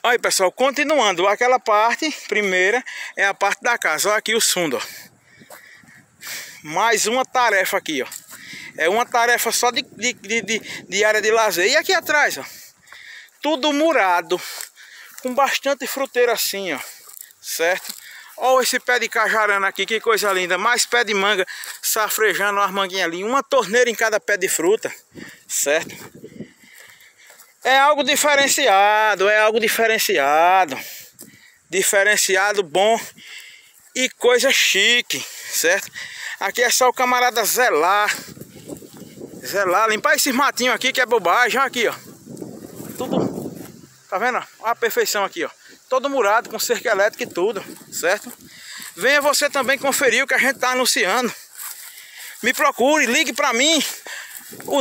Aí, pessoal, continuando, aquela parte primeira é a parte da casa. Olha aqui o fundo, ó. Mais uma tarefa aqui, ó. É uma tarefa só de área de lazer. E aqui atrás, ó, tudo murado, com bastante fruteira assim, ó, certo? Olha esse pé de cajarana aqui, que coisa linda. Mais pé de manga, safrejando umas manguinhas ali. Uma torneira em cada pé de fruta, certo? É algo diferenciado, é algo diferenciado. Diferenciado, bom e coisa chique, certo? Aqui é só o camarada zelar. Zelar, limpar esses matinhos aqui que é bobagem. Olha aqui, ó. Tudo, tá vendo? Olha a perfeição aqui, ó. Todo murado, com cerca elétrica e tudo, certo? Venha você também conferir o que a gente tá anunciando. Me procure, ligue pra mim. O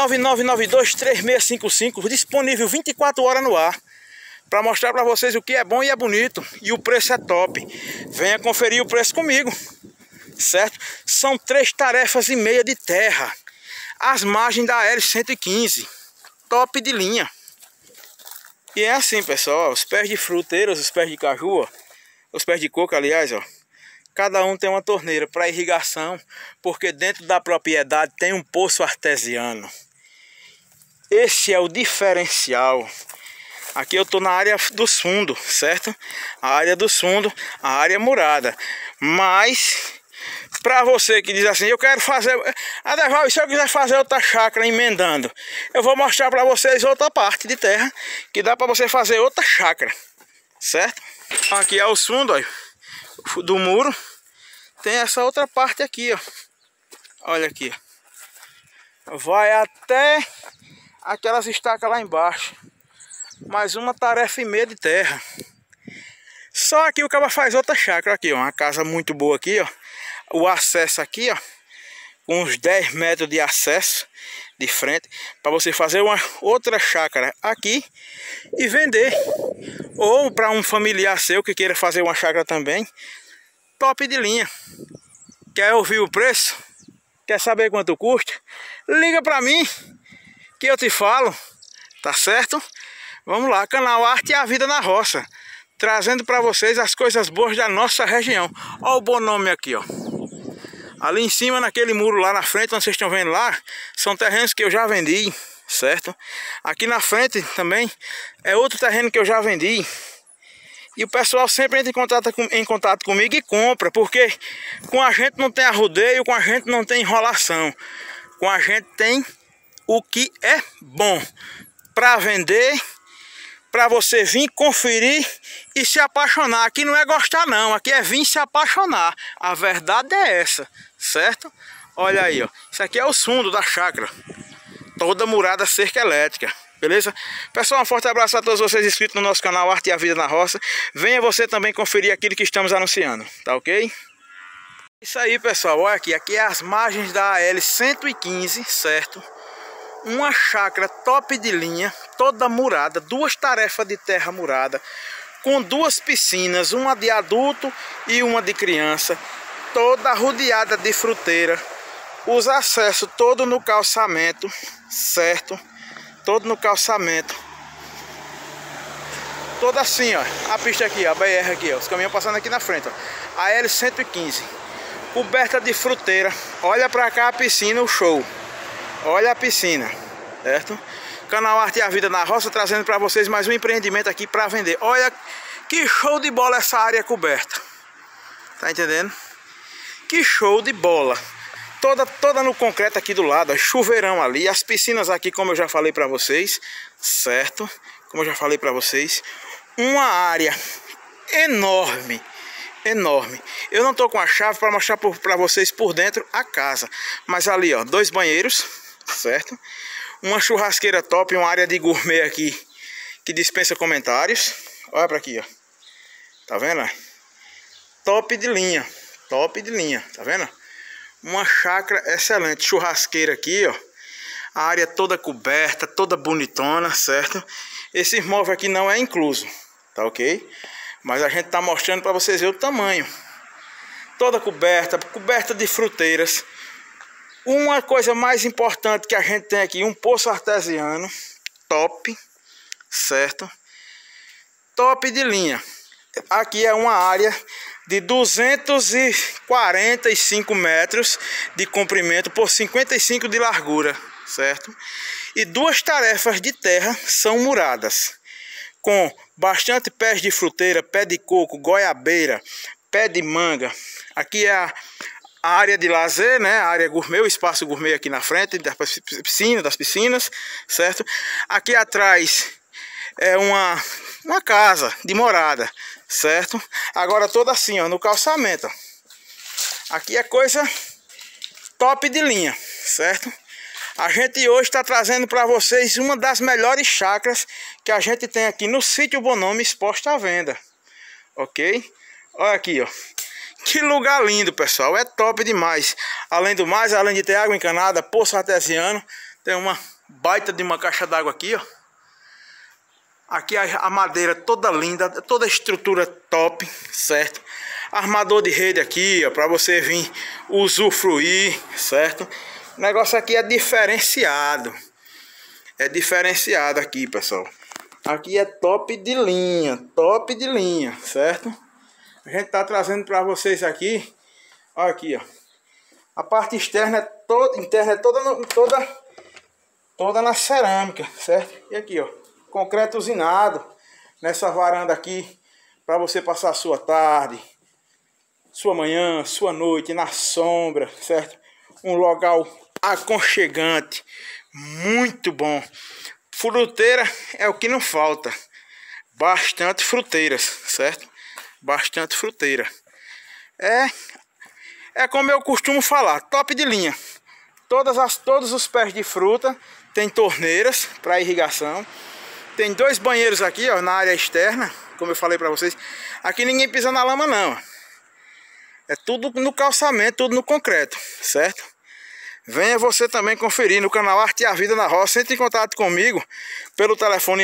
999923655, disponível 24 horas no ar, para mostrar para vocês o que é bom e é bonito. E o preço é top. Venha conferir o preço comigo, certo? São 3 tarefas e meia de terra, às margens da L115, top de linha. E é assim, pessoal, ó, os pés de fruteiras, os pés de caju, ó, os pés de coco, aliás, ó, cada um tem uma torneira para irrigação, porque dentro da propriedade tem um poço artesiano. Esse é o diferencial. Aqui eu estou na área dos fundos, certo? A área dos fundos, a área murada. Mas, para você que diz assim, eu quero fazer... Adeval, e se eu quiser fazer outra chácara emendando? Eu vou mostrar para vocês outra parte de terra que dá para você fazer outra chácara, certo? Aqui é o fundo, ó, do muro. Tem essa outra parte aqui, ó. Olha aqui, ó. Vai até aquelas estacas lá embaixo. Mais uma tarefa e meia de terra. Só aqui o cara faz outra chácara aqui, ó. Uma casa muito boa aqui, ó. O acesso aqui, ó, uns 10 metros de acesso de frente, para você fazer uma outra chácara aqui e vender. Ou para um familiar seu que queira fazer uma chácara também, top de linha. Quer ouvir o preço? Quer saber quanto custa? Liga para mim que eu te falo, tá certo? Vamos lá, canal Arte e a Vida na Roça, trazendo para vocês as coisas boas da nossa região. Olha o bom nome aqui, ó. Ali em cima, naquele muro lá na frente, onde vocês estão vendo lá, são terrenos que eu já vendi, certo? Aqui na frente também é outro terreno que eu já vendi. E o pessoal sempre entra em contato comigo e compra, porque com a gente não tem arrodeio, com a gente não tem enrolação. Com a gente tem o que é bom para vender, para você vir conferir e se apaixonar. Aqui não é gostar não, aqui é vir se apaixonar. A verdade é essa, certo? Olha aí, ó. Isso aqui é o fundo da chácara. Toda murada, cerca elétrica. Beleza? Pessoal, um forte abraço a todos vocês inscritos no nosso canal Arte e a Vida na Roça. Venha você também conferir aquilo que estamos anunciando, tá ok? Isso aí, pessoal, olha aqui. Aqui é as margens da L115, certo? Uma chácara top de linha, toda murada, 2 tarefas de terra murada, com 2 piscinas, uma de adulto e uma de criança, toda rodeada de fruteira, os acessos todo no calçamento, certo? Todo no calçamento, todo assim, ó, a pista aqui, ó, a BR aqui, ó, os caminhões passando aqui na frente, ó, a L115, coberta de fruteira. Olha pra cá a piscina, o show. Olha a piscina, certo? Canal Arte e a Vida na Roça, trazendo para vocês mais um empreendimento aqui para vender. Olha que show de bola essa área coberta. Tá entendendo? Que show de bola. Toda no concreto aqui do lado, ó, chuveirão ali, as piscinas aqui, como eu já falei para vocês, certo? Como eu já falei para vocês, uma área enorme. Enorme. Eu não tô com a chave para mostrar para vocês por dentro a casa, mas ali, ó, 2 banheiros, certo? Uma churrasqueira top, uma área de gourmet aqui que dispensa comentários. Olha para aqui, ó. Tá vendo? Top de linha, tá vendo? Uma chácara excelente, churrasqueira aqui, ó. A área toda coberta, toda bonitona, certo? Esse móvel aqui não é incluso, tá ok? Mas a gente tá mostrando para vocês verem o tamanho. Toda coberta de fruteiras. Uma coisa mais importante que a gente tem aqui, um poço artesiano top, certo? top de linha. Aqui é uma área de 245 metros de comprimento por 55 de largura, certo? E 2 tarefas de terra são muradas, com bastante pés de fruteira, pé de coco, goiabeira, pé de manga. Aqui é a área de lazer, né? A área gourmet, o espaço gourmet aqui na frente das piscinas, certo? Aqui atrás é uma casa de morada, certo? Agora toda assim, ó, no calçamento, ó. Aqui é coisa top de linha, certo? A gente hoje está trazendo para vocês uma das melhores chácaras que a gente tem aqui no sítio Bom Nome exposta à venda, ok? Olha aqui, ó. Que lugar lindo, pessoal. É top demais. Além do mais, além de ter água encanada, poço artesiano, tem uma baita de uma caixa d'água aqui, ó. Aqui a madeira toda linda, toda a estrutura top, certo? Armador de rede aqui, ó, para você vir usufruir, certo? O negócio aqui é diferenciado. É diferenciado aqui, pessoal. Aqui é top de linha, certo? A gente tá trazendo para vocês aqui, ó, aqui, ó. A parte externa é toda na cerâmica, certo? E aqui, ó, concreto usinado nessa varanda aqui para você passar a sua tarde, sua manhã, sua noite na sombra, certo? Um local aconchegante, muito bom. Fruteira é o que não falta. Bastante fruteiras, certo? Bastante fruteira. É como eu costumo falar, top de linha. Todos os pés de fruta tem torneiras para irrigação. Tem 2 banheiros aqui, ó, na área externa, como eu falei para vocês. Aqui ninguém pisa na lama não. É tudo no calçamento, tudo no concreto, certo? Venha você também conferir no canal Arte e a Vida na Roça. Entre em contato comigo pelo telefone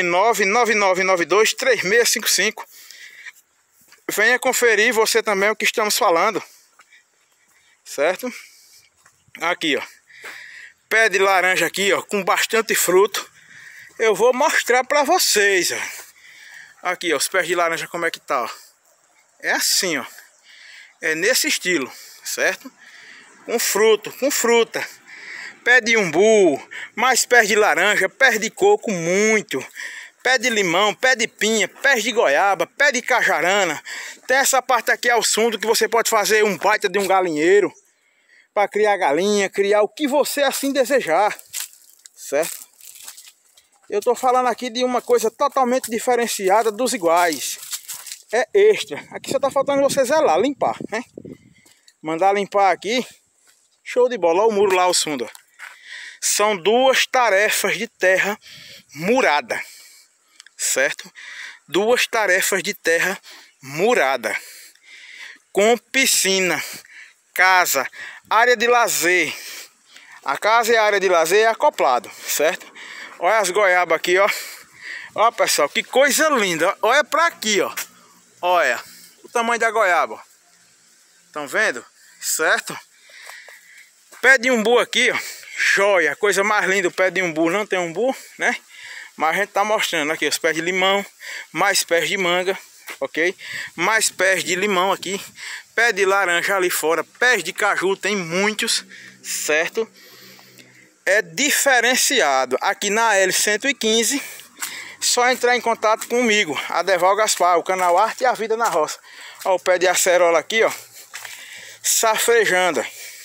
999923655. Venha conferir você também o que estamos falando, certo? Aqui, ó, pé de laranja aqui, ó, com bastante fruto. Eu vou mostrar para vocês, ó. Aqui, ó, os pés de laranja como é que tá, ó. É assim, ó. É nesse estilo, certo? Com fruto, com fruta. Pé de umbu, mais pés de laranja, pés de coco, muito. Pé de limão, pé de pinha, pés de goiaba, pé de cajarana. Tem essa parte aqui ao fundo que você pode fazer um baita de um galinheiro para criar galinha, criar o que você assim desejar, certo? Eu tô falando aqui de uma coisa totalmente diferenciada dos iguais. É extra. Aqui só tá faltando você zelar, limpar, né? Mandar limpar aqui. Show de bola. Olha o muro lá ao fundo, ó. São 2 tarefas de terra murada, certo? 2 tarefas de terra murada, com piscina, casa, área de lazer. A casa e a área de lazer é acoplado, certo? Olha as goiabas aqui, ó. Ó, pessoal, que coisa linda. Olha pra aqui, ó. Olha o tamanho da goiaba. Estão vendo? Certo? Pé de umbu aqui, ó. Joia, coisa mais linda. O pé de umbu não tem umbu, né? Mas a gente tá mostrando aqui os pés de limão, mais pés de manga, ok? Mais pés de limão aqui, pé de laranja ali fora, pés de caju, tem muitos, certo? É diferenciado. Aqui na L115, só entrar em contato comigo, Adeval Gaspar, o canal Arte e a Vida na Roça. Ó, o pé de acerola aqui, ó, safrejando.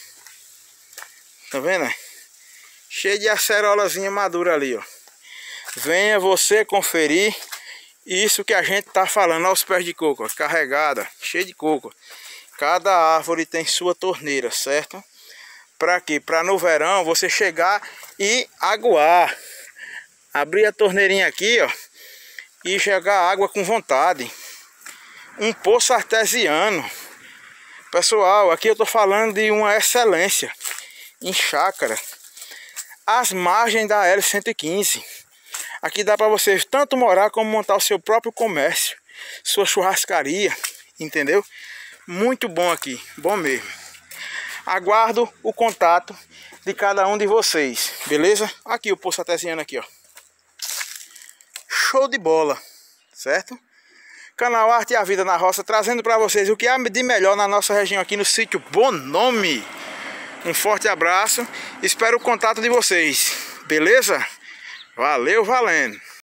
Tá vendo? Cheio de acerolazinha madura ali, ó. Venha você conferir isso que a gente tá falando. Olha os pés de coco, ó, carregada, cheio de coco. Cada árvore tem sua torneira, certo? Para quê? Para no verão você chegar e aguar. Abrir a torneirinha aqui, ó, e jogar água com vontade. Um poço artesiano. Pessoal, aqui eu tô falando de uma excelência em chácara. As margens da L115. Aqui dá para você tanto morar como montar o seu próprio comércio, sua churrascaria, entendeu? Muito bom aqui, bom mesmo. Aguardo o contato de cada um de vocês, beleza? Aqui o poço artesiano aqui, ó. Show de bola, certo? Canal Arte e a Vida na Roça, trazendo para vocês o que há de melhor na nossa região aqui no sítio Bom Nome. Um forte abraço, espero o contato de vocês, beleza? Valeu, valendo!